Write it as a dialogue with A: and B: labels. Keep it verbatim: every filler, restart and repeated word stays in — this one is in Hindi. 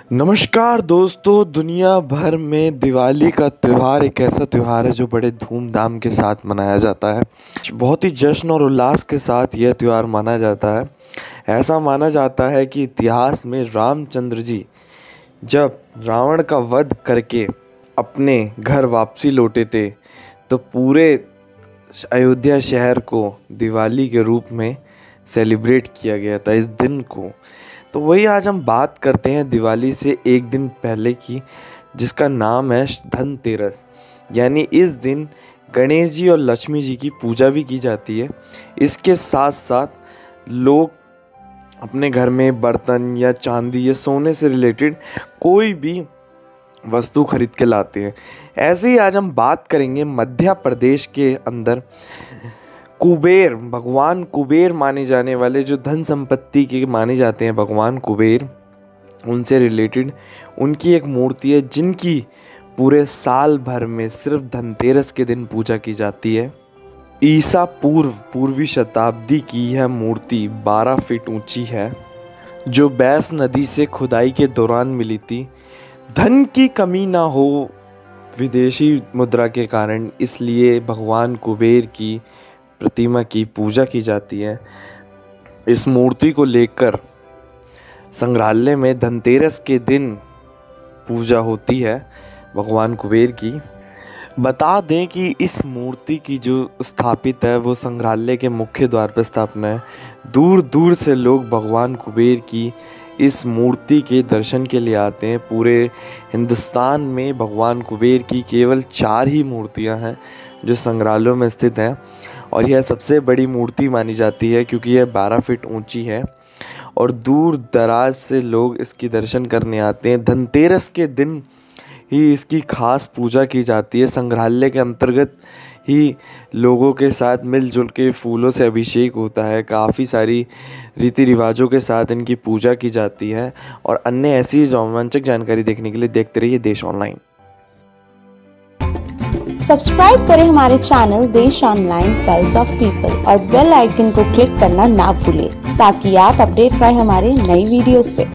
A: नमस्कार दोस्तों, दुनिया भर में दिवाली का त्यौहार एक ऐसा त्यौहार है जो बड़े धूमधाम के साथ मनाया जाता है। बहुत ही जश्न और उल्लास के साथ यह त्यौहार माना जाता है। ऐसा माना जाता है कि इतिहास में रामचंद्र जी जब रावण का वध करके अपने घर वापसी लौटे थे तो पूरे अयोध्या शहर को दिवाली के रूप में सेलिब्रेट किया गया था इस दिन को। तो वही आज हम बात करते हैं दिवाली से एक दिन पहले की, जिसका नाम है धनतेरस। यानी इस दिन गणेश जी और लक्ष्मी जी की पूजा भी की जाती है। इसके साथ साथ लोग अपने घर में बर्तन या चांदी या सोने से रिलेटेड कोई भी वस्तु खरीद के लाते हैं। ऐसे ही आज हम बात करेंगे मध्य प्रदेश के अंदर कुबेर, भगवान कुबेर माने जाने वाले, जो धन संपत्ति के माने जाते हैं भगवान कुबेर, उनसे रिलेटेड उनकी एक मूर्ति है जिनकी पूरे साल भर में सिर्फ धनतेरस के दिन पूजा की जाती है। ईसा पूर्व पूर्वी शताब्दी की यह मूर्ति बारह फीट ऊंची है, जो बैस नदी से खुदाई के दौरान मिली थी। धन की कमी ना हो विदेशी मुद्रा के कारण, इसलिए भगवान कुबेर की प्रतिमा की पूजा की जाती है। इस मूर्ति को लेकर संग्रहालय में धनतेरस के दिन पूजा होती है भगवान कुबेर की। बता दें कि इस मूर्ति की जो स्थापित है वो संग्रहालय के मुख्य द्वार पर स्थापना है। दूर दूर से लोग भगवान कुबेर की इस मूर्ति के दर्शन के लिए आते हैं। पूरे हिंदुस्तान में भगवान कुबेर की केवल चार ही मूर्तियां हैं जो संग्रहालयों में स्थित हैं, और यह सबसे बड़ी मूर्ति मानी जाती है क्योंकि यह बारह फीट ऊंची है और दूर दराज से लोग इसकी दर्शन करने आते हैं। धनतेरस के दिन ही इसकी खास पूजा की जाती है। संग्रहालय के अंतर्गत ही लोगों के साथ मिलजुल के फूलों से अभिषेक होता है। काफ़ी सारी रीति रिवाजों के साथ इनकी पूजा की जाती है। और अन्य ऐसी रोमांचक जानकारी देखने के लिए देखते रहिए देश ऑनलाइन।
B: सब्सक्राइब करें हमारे channel Desh online pulse of people और बेल आइकन को क्लिक करना ना भूलें ताकि आप अपडेट रहे हमारे नई वीडियो से।